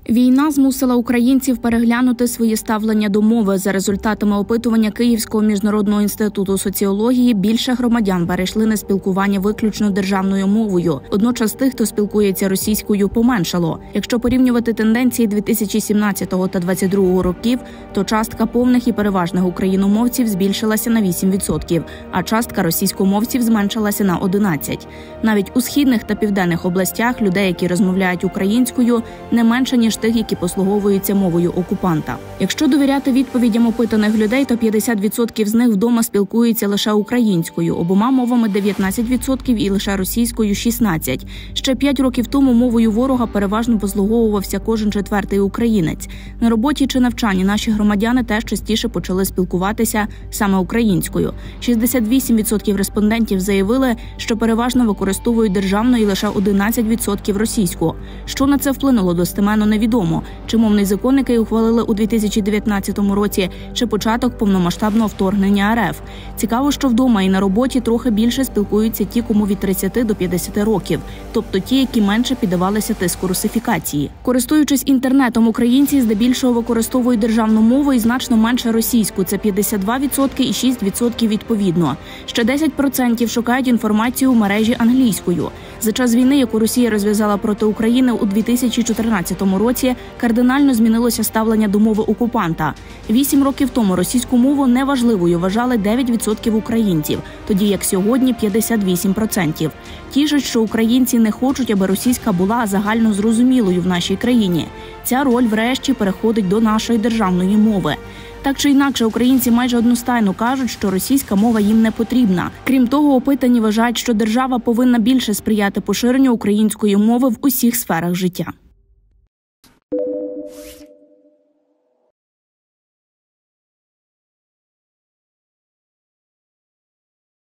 Війна змусила українців переглянути своє ставлення до мови. За результатами опитування Київського міжнародного інституту соціології, більше громадян перейшли на спілкування виключно державною мовою. Водночас тих, хто спілкується російською, поменшало. Якщо порівнювати тенденції 2017 та 2022 років, то частка повних і переважних україномовців збільшилася на 8%, а частка російськомовців зменшилася на 11%. Навіть у східних та південних областях людей, які розмовляють українською, не менше, ніж тих, які послуговуються мовою окупанта. Якщо довіряти відповідям опитаних людей, то 50% з них вдома спілкуються лише українською, обома мовами 19% і лише російською 16%. Ще 5 років тому мовою ворога переважно послуговувався кожен четвертий українець. На роботі чи навчанні наші громадяни теж частіше почали спілкуватися саме українською. 68% респондентів заявили, що переважно використовують державну і лише 11% російську. Що на це вплинуло, достеменно невідомо. Чи мовний закон, який ухвалили у 2019 році, чи початок повномасштабного вторгнення РФ. Цікаво, що вдома і на роботі трохи більше спілкуються ті, кому від 30 до 50 років, тобто ті, які менше піддавалися тиску русифікації. Користуючись інтернетом, українці здебільшого використовують державну мову і значно менше російську – це 52% і 6% відповідно. Ще 10% шукають інформацію у мережі англійською. За час війни, яку Росія розв'язала проти України у 2014 році, кардинально змінилося ставлення до мови окупанта. 8 років тому російську мову неважливою вважали 9% українців, тоді як сьогодні 58%. Тішить, що українці не хочуть, аби російська була загально зрозумілою в нашій країні. Ця роль врешті переходить до нашої державної мови. Так чи інакше, українці майже одностайно кажуть, що російська мова їм не потрібна. Крім того, опитані вважають, що держава повинна більше сприяти поширенню української мови в усіх сферах життя.